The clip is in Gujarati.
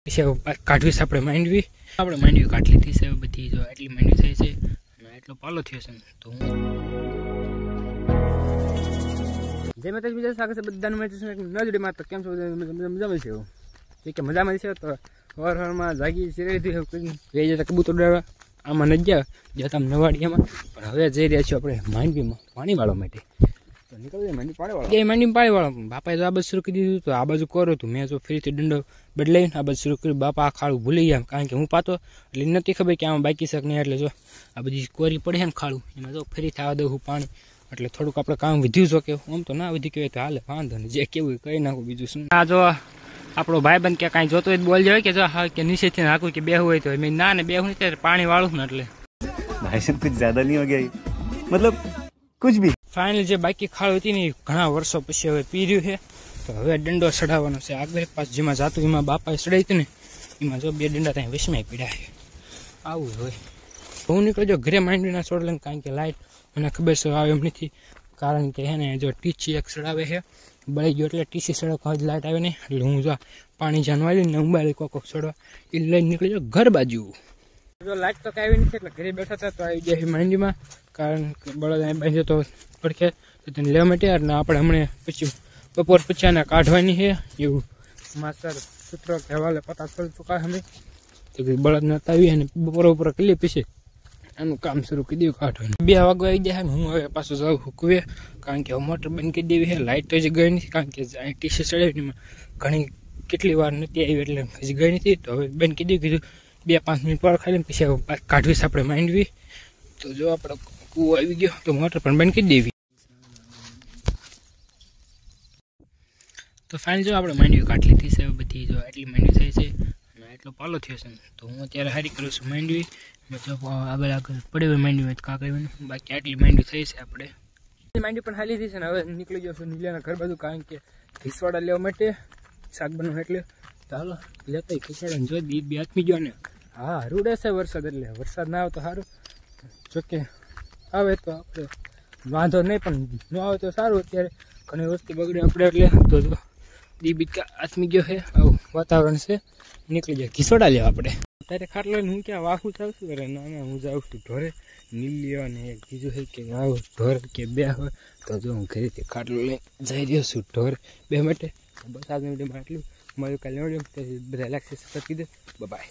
પછી કાઢવી છે આપણે માંડવી કાઢી લીધી છે બધી. જો આટલી માંડવી થઈ છે અને આટલો પાલો થયો છે. તો હું જય માતાજી, બીજા સ્વાગત છે બધાનું નજડીમાં. તો કેમ છો? મજામાં છે એવું કે મજામાં છે. તો સવારમાં જાગી સિરાઈ જતા કબૂતર ઉડાડવા આમાં ન ગયા જતા નવાડિયામાં, પણ હવે જઈ રહ્યા છીએ આપણે માંડવીમાં પાણી વાળવા માટે. તો નીકળી માંડવી પાણી વાળવા. બાપાએ તો આ બાજુ શરૂ કરી દીધું. તો આ બાજુ કરો હતું મેં જો ફરીથી દંડો બદલાઈને આ બાજુ શરૂ કર્યું. બાપા આ ખાડું ભૂલી ગયા, કારણ કે હું પાતો એટલે નથી ખબર કે આમાં બાકી શક નહીં. એટલે જો આ બધી કોરી પડે ને ખાડું, એમાં જો ફરીથી આવવા દઉં પાણી, એટલે થોડુંક આપણે કામ વધ્યું છો કે આમ તો ના વધી કહેવાય તો હાલે, વાંધો નહીં, જે કેવું કહી નાખું. બીજું શું, આ જો આપણો ભાઈબંધ કે કાંઈ જોતો હોય બોલ જાય કે જો હા કે નીચેથી નાખું કે બેહું હોય તો મેં ના ને બેહું નહીં, ત્યારે પાણી વાળું ને એટલે भाई साहब कुछ ज्यादा नहीं हो गया, मतलब कुछ भी. ફાઇનલ જે બાકી ખાડું હતી ને ઘણા વર્ષો પછી હવે પી રહ્યું છે. તો હવે દંડો ચડાવવાનો છે. આગળ પાસ જેમાં જાતું એમાં બાપાએ ચડાવી હતી ને એમાં જો 2 દંડા ત્યાં વિસ્મય પીડ્યા છે. આવું હોય હું નીકળજો ઘરે માંડવીના છોડ લઈને, કારણ કે લાઈટ મને ખબર છે આવે એમ નથી, કારણ કે હે ને જો ટીચી એક ચડાવે છે બળી ગયો એટલે ટીસી સડક જ લાઈટ આવે ને, એટલે હું જો પાણી જાનવાળી ને ઉંબાળી કોક ચડવા એ લઈને નીકળી જાઉં ઘર બાજુ. જો લાઈટ તો કાંઈ નથી એટલે ઘરે બેઠા હતા તો આવી ગયા માંડવીમાં, કારણ કે બળદ બાંધ્યો તો પડખે તો તેને લેવા માટે. અને આપણે હમણાં પછી બપોર પછી આને કાઢવાની છે એવું માસ્ટર સૂત્ર કહેવાલે પતા કરી ચૂકા અમે. તો બળદ નતા આવી અને બપોર કરી પછી આનું કામ શરૂ કરી દઉં કાઢવાનું. 2 વાગવા આવી જાય. હું હવે પાછું જાઉં હુકવે, કારણ કે મોટર બંધ કરી દેવી છે. લાઇટ તો હજી ગઈ નથી, કારણ કે ટીસી ચડાવી ઘણી કેટલી વાર નથી આવી એટલે હજી ગઈ નથી. તો હવે બંધ કરી દઉં, કીધું 2-5 મિનિટ પર ખાલી પછી કાઢવી છે આપણે માંડવી. તો જો આપણે કૂવો આવી ગયો તો મોટર પણ બંધ કરી દેવી. તો ફાઇનલ જો આપણે માંડવી કાઢી લીધી છે બધી. જો આટલી માંડવી થઈ છે અને આટલો પાલો થયો છે. તો હું અત્યારે હારી કરું છું માંડવી. જો આગળ પડી હોય માંડવી કાંકરીની, બાકી આટલી માંડવી થઈ છે આપણે. માંડવી પણ હાલી થઈ છે ને હવે નીકળી ગયો છું નીલિયાના ઘર બાજુ, કારણ કે ખીસવાડા લેવા માટે શાક બનાવવા. એટલે ચાલો લેતા ખીસવાડા જો 2 હાથમી ગયો ને. હા રૂડે છે વરસાદ, એટલે વરસાદ ના આવે તો સારું, જોકે આવે તો આપણે વાંધો નહીં, પણ ન આવે તો સારું. અત્યારે ઘણી વસ્તુ બગડે આપણે, એટલે તો જો દીબી આથમી ગયો છે, આવું વાતાવરણ છે. નીકળી જાય ખીસોડા લેવા આપણે. અત્યારે ખાટલો લઈને હું ક્યાં વાહું ચાલશું કરે? ના હું જાઉં છું ઢોરે નીલિયો, અને એક બીજું છે કે આવું ઢોર કે 2 હોય તો જો હું ઘરેથી ખાટલો લઈને જઈ રહ્યો છું ઢોર 2 માટે. બસ આજની વિડીયોમાં આટલું. મળ્યું કાલે બધા લાગશે સબસ્ક્રાઇબ કરી દે. બાય.